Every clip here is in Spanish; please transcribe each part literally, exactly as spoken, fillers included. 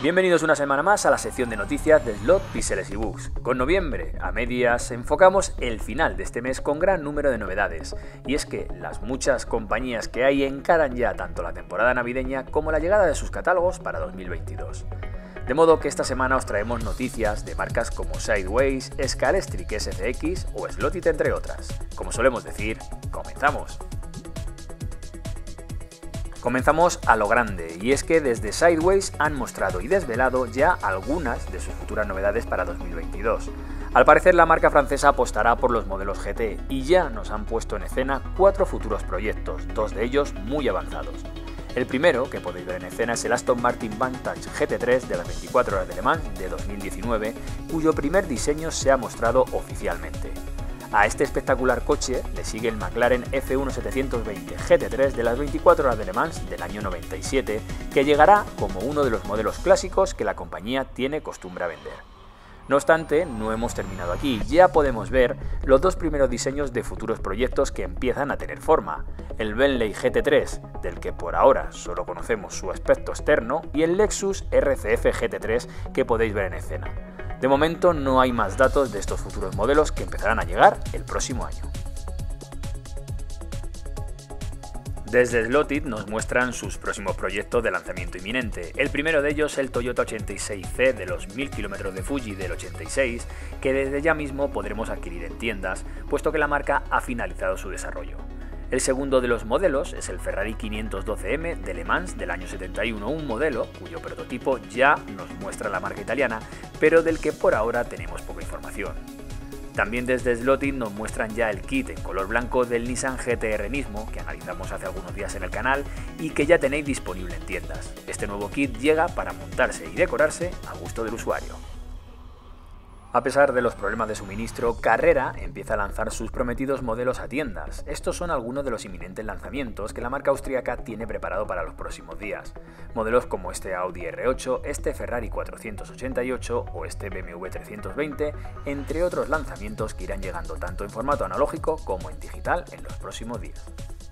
Bienvenidos una semana más a la sección de noticias de Slot, Píxeles y Bugs. Con noviembre a medias enfocamos el final de este mes con gran número de novedades. Y es que las muchas compañías que hay encaran ya tanto la temporada navideña como la llegada de sus catálogos para dos mil veintidós. De modo que esta semana os traemos noticias de marcas como Sideways, Scalextric S C X o Slotit, entre otras. Como solemos decir, comenzamos. Comenzamos a lo grande, y es que desde Sideways han mostrado y desvelado ya algunas de sus futuras novedades para dos mil veintidós. Al parecer la marca francesa apostará por los modelos G T y ya nos han puesto en escena cuatro futuros proyectos, dos de ellos muy avanzados. El primero, que podéis ver en escena, es el Aston Martin Vantage G T tres de las veinticuatro horas de Le Mans de dos mil diecinueve, cuyo primer diseño se ha mostrado oficialmente. A este espectacular coche le sigue el McLaren F uno setecientos veinte G T tres de las veinticuatro horas de Le Mans del año noventa y siete, que llegará como uno de los modelos clásicos que la compañía tiene costumbre a vender. No obstante, no hemos terminado aquí, ya podemos ver los dos primeros diseños de futuros proyectos que empiezan a tener forma: el Bentley G T tres, del que por ahora solo conocemos su aspecto externo, y el Lexus R C F G T tres, que podéis ver en escena. De momento no hay más datos de estos futuros modelos, que empezarán a llegar el próximo año. Desde Slotit nos muestran sus próximos proyectos de lanzamiento inminente. El primero de ellos, el Toyota ochenta y seis C de los mil kilómetros de Fuji del ochenta y seis, que desde ya mismo podremos adquirir en tiendas, puesto que la marca ha finalizado su desarrollo. El segundo de los modelos es el Ferrari quinientos doce M de Le Mans del año setenta y uno, un modelo cuyo prototipo ya nos muestra la marca italiana, pero del que por ahora tenemos poca información. También desde Slotit nos muestran ya el kit en color blanco del Nissan G T R Nismo, que analizamos hace algunos días en el canal y que ya tenéis disponible en tiendas. Este nuevo kit llega para montarse y decorarse a gusto del usuario. A pesar de los problemas de suministro, Carrera empieza a lanzar sus prometidos modelos a tiendas. Estos son algunos de los inminentes lanzamientos que la marca austríaca tiene preparado para los próximos días. Modelos como este Audi R ocho, este Ferrari cuatrocientos ochenta y ocho o este B M W trescientos veinte, entre otros lanzamientos que irán llegando tanto en formato analógico como en digital en los próximos días.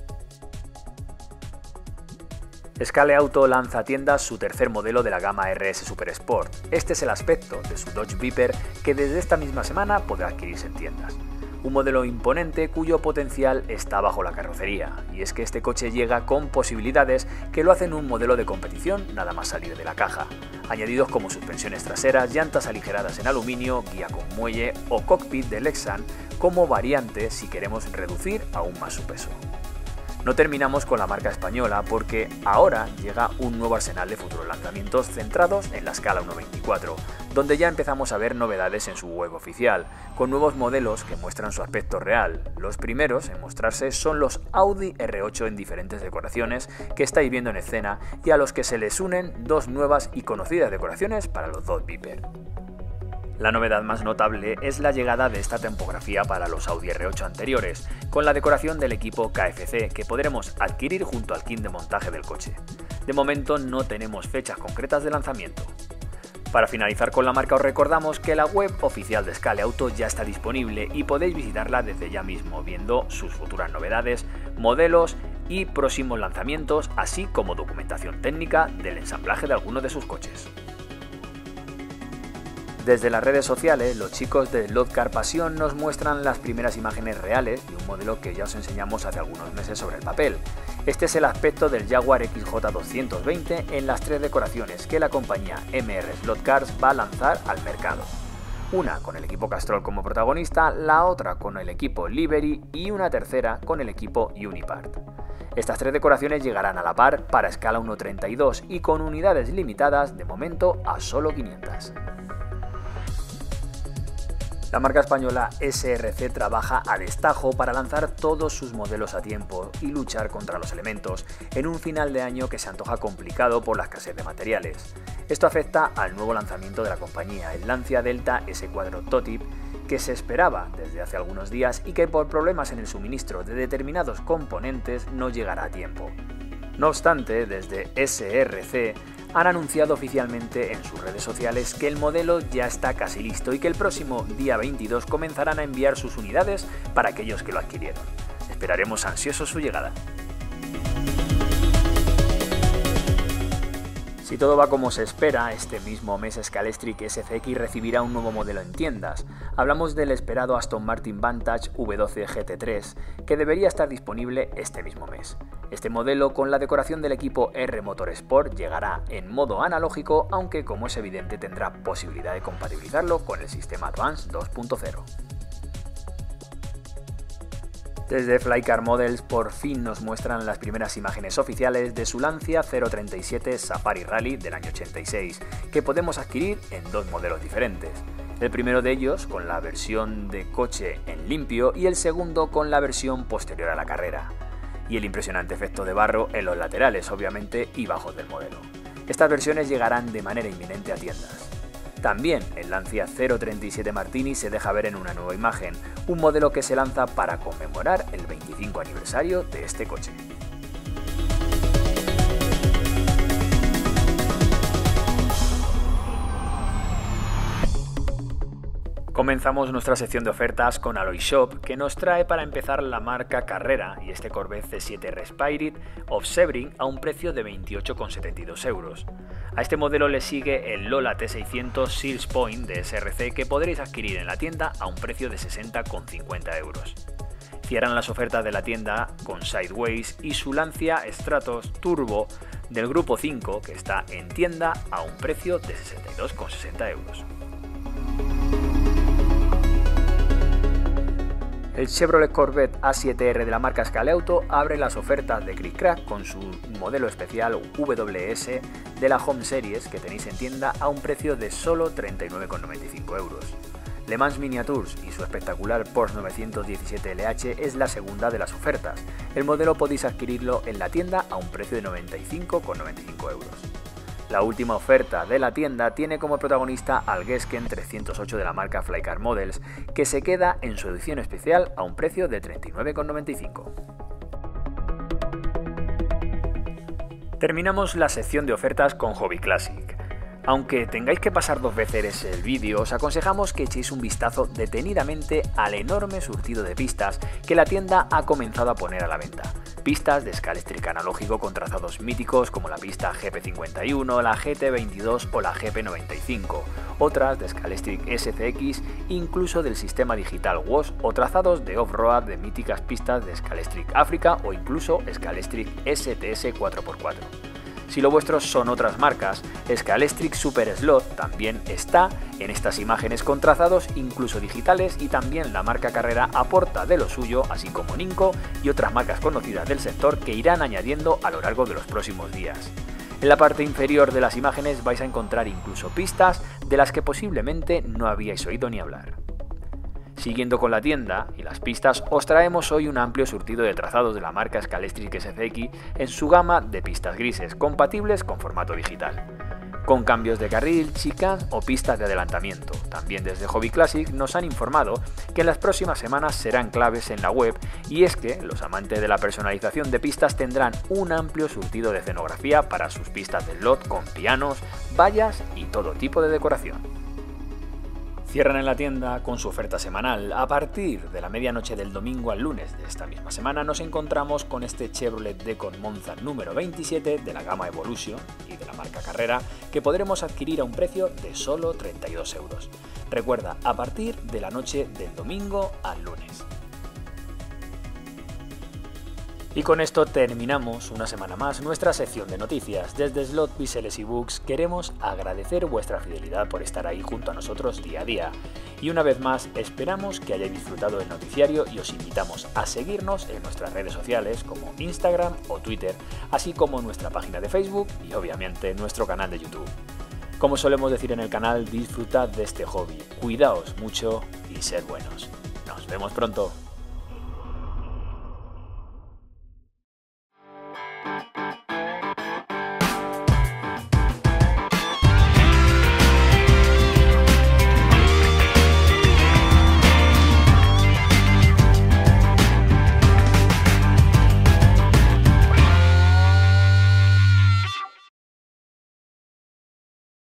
Scale Auto lanza a tiendas su tercer modelo de la gama R S Super Sport. Este es el aspecto de su Dodge Viper, que desde esta misma semana podrá adquirirse en tiendas. Un modelo imponente cuyo potencial está bajo la carrocería, y es que este coche llega con posibilidades que lo hacen un modelo de competición nada más salir de la caja, añadidos como suspensiones traseras, llantas aligeradas en aluminio, guía con muelle o cockpit de Lexan como variante si queremos reducir aún más su peso. No terminamos con la marca española, porque ahora llega un nuevo arsenal de futuros lanzamientos centrados en la escala uno veinticuatro, donde ya empezamos a ver novedades en su web oficial, con nuevos modelos que muestran su aspecto real. Los primeros en mostrarse son los Audi R ocho en diferentes decoraciones que estáis viendo en escena, y a los que se les unen dos nuevas y conocidas decoraciones para los Dodge Viper. La novedad más notable es la llegada de esta tipografía para los Audi R ocho anteriores, con la decoración del equipo K F C, que podremos adquirir junto al kit de montaje del coche. De momento no tenemos fechas concretas de lanzamiento. Para finalizar con la marca, os recordamos que la web oficial de Scale Auto ya está disponible y podéis visitarla desde ya mismo, viendo sus futuras novedades, modelos y próximos lanzamientos, así como documentación técnica del ensamblaje de algunos de sus coches. Desde las redes sociales, los chicos de Slot Car Passion nos muestran las primeras imágenes reales de un modelo que ya os enseñamos hace algunos meses sobre el papel. Este es el aspecto del Jaguar X J doscientos veinte en las tres decoraciones que la compañía M R Slot Cars va a lanzar al mercado. Una con el equipo Castrol como protagonista, la otra con el equipo Livery y una tercera con el equipo Unipart. Estas tres decoraciones llegarán a la par para escala uno treinta y dos y con unidades limitadas de momento a solo quinientas. La marca española S R C trabaja a destajo para lanzar todos sus modelos a tiempo y luchar contra los elementos en un final de año que se antoja complicado por la escasez de materiales. Esto afecta al nuevo lanzamiento de la compañía, el Lancia Delta S cuatro Totip, que se esperaba desde hace algunos días y que por problemas en el suministro de determinados componentes no llegará a tiempo. No obstante, desde S R C han anunciado oficialmente en sus redes sociales que el modelo ya está casi listo y que el próximo día veintidós comenzarán a enviar sus unidades para aquellos que lo adquirieron. Esperaremos ansiosos su llegada. Si todo va como se espera, este mismo mes Scalextric S C X recibirá un nuevo modelo en tiendas. Hablamos del esperado Aston Martin Vantage V doce G T tres, que debería estar disponible este mismo mes. Este modelo, con la decoración del equipo R Motorsport, llegará en modo analógico, aunque como es evidente tendrá posibilidad de compatibilizarlo con el sistema Advance dos punto cero. Desde Flycar Models por fin nos muestran las primeras imágenes oficiales de su Lancia cero treinta y siete Safari Rally del año ochenta y seis, que podemos adquirir en dos modelos diferentes. El primero de ellos con la versión de coche en limpio y el segundo con la versión posterior a la carrera. Y el impresionante efecto de barro en los laterales, obviamente, y bajos del modelo. Estas versiones llegarán de manera inminente a tiendas. También el Lancia cero treinta y siete Martini se deja ver en una nueva imagen, un modelo que se lanza para conmemorar el veinticinco aniversario de este coche. Comenzamos nuestra sección de ofertas con Alloy Shop, que nos trae para empezar la marca Carrera y este Corvette C siete R Spirit of Sebring a un precio de veintiocho coma setenta y dos euros. A este modelo le sigue el Lola T seiscientos Sears Point de S R C, que podréis adquirir en la tienda a un precio de sesenta coma cincuenta euros. Cierran las ofertas de la tienda con Sideways y su Lancia Stratos Turbo del Grupo cinco, que está en tienda a un precio de sesenta y dos coma sesenta euros. El Chevrolet Corvette A siete R de la marca Scaleauto abre las ofertas de Click Crack con su modelo especial W S de la Home Series, que tenéis en tienda a un precio de solo treinta y nueve coma noventa y cinco euros. Le Mans Miniatures y su espectacular Porsche novecientos diecisiete L H es la segunda de las ofertas. El modelo podéis adquirirlo en la tienda a un precio de noventa y cinco coma noventa y cinco euros. La última oferta de la tienda tiene como protagonista al Gesken trescientos ocho de la marca Flycar Models, que se queda en su edición especial a un precio de treinta y nueve coma noventa y cinco. Terminamos la sección de ofertas con Hobby Classic. Aunque tengáis que pasar dos veces el vídeo, os aconsejamos que echéis un vistazo detenidamente al enorme surtido de pistas que la tienda ha comenzado a poner a la venta. Pistas de Scalextric analógico con trazados míticos como la pista G P cincuenta y uno, la G T veintidós o la G P noventa y cinco, otras de Scalextric S C X, incluso del sistema digital W O S o trazados de off-road de míticas pistas de Scalextric África o incluso Scalextric S T S cuatro por cuatro. Si lo vuestro son otras marcas, Scalextric Super Slot también está en estas imágenes con trazados incluso digitales, y también la marca Carrera aporta de lo suyo, así como Ninco y otras marcas conocidas del sector que irán añadiendo a lo largo de los próximos días. En la parte inferior de las imágenes vais a encontrar incluso pistas de las que posiblemente no habíais oído ni hablar. Siguiendo con la tienda y las pistas, os traemos hoy un amplio surtido de trazados de la marca Scalextric S C X en su gama de pistas grises, compatibles con formato digital, con cambios de carril, chicane o pistas de adelantamiento. También desde Hobby Classic nos han informado que en las próximas semanas serán claves en la web, y es que los amantes de la personalización de pistas tendrán un amplio surtido de escenografía para sus pistas de slot con pianos, vallas y todo tipo de decoración. Cierran en la tienda con su oferta semanal. A partir de la medianoche del domingo al lunes de esta misma semana nos encontramos con este Chevrolet Decon Monza número veintisiete de la gama Evolution y de la marca Carrera, que podremos adquirir a un precio de solo treinta y dos euros. Recuerda, a partir de la noche del domingo al lunes. Y con esto terminamos una semana más nuestra sección de noticias. Desde Slot Biseles y Books queremos agradecer vuestra fidelidad por estar ahí junto a nosotros día a día. Y una vez más esperamos que hayáis disfrutado del noticiario y os invitamos a seguirnos en nuestras redes sociales como Instagram o Twitter, así como nuestra página de Facebook y obviamente nuestro canal de YouTube. Como solemos decir en el canal, disfrutad de este hobby, cuidaos mucho y sed buenos. Nos vemos pronto.